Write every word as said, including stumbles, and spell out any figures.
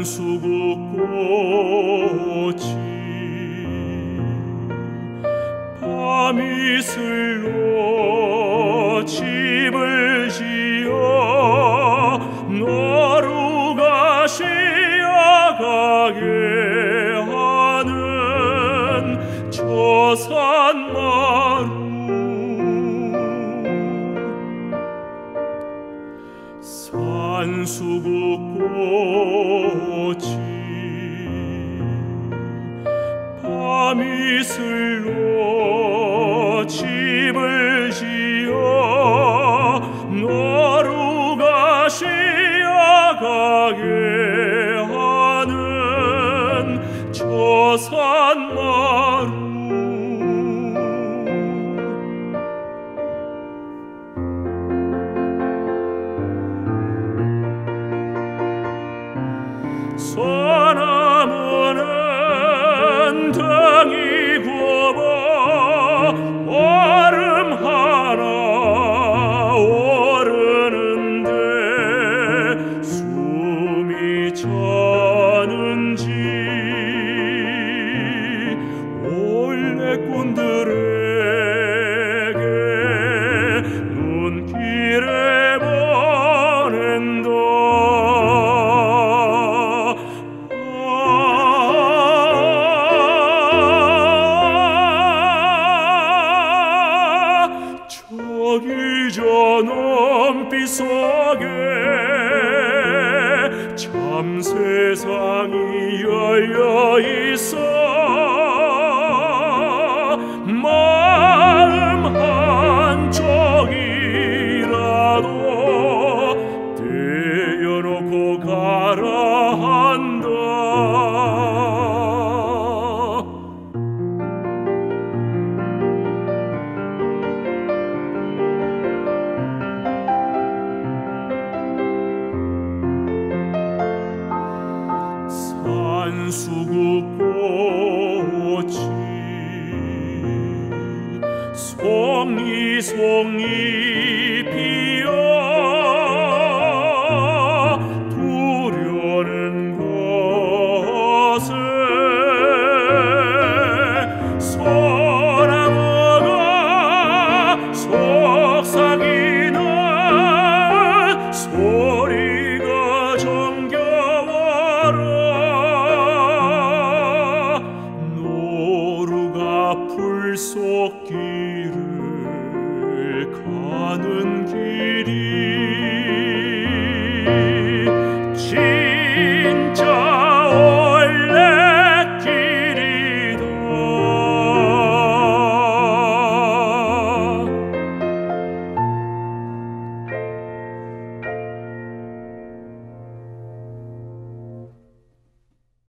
산수국꽃이 밤이슬로 집을 지어 노루가 쉬어가게 하는 저 산마루 산수국꽃이 밤이슬로 집을 지어 노루가 쉬어가게 하는 저 산마루 소나무는 등이 굽어 얼음 하나 오르는데 숨이 차는지 올레꾼들에게 눈길에 보낸다. 저기 저 눈빛 속에 참 세상이 열려 있어. 마음 한쪽이라도 떼어놓고 가라 한다. 산수국꽃이 송이송이 피어 두려는 곳에 소나무가 속삭이는 소리가 정겨워라. 풀 속 길을 가는 길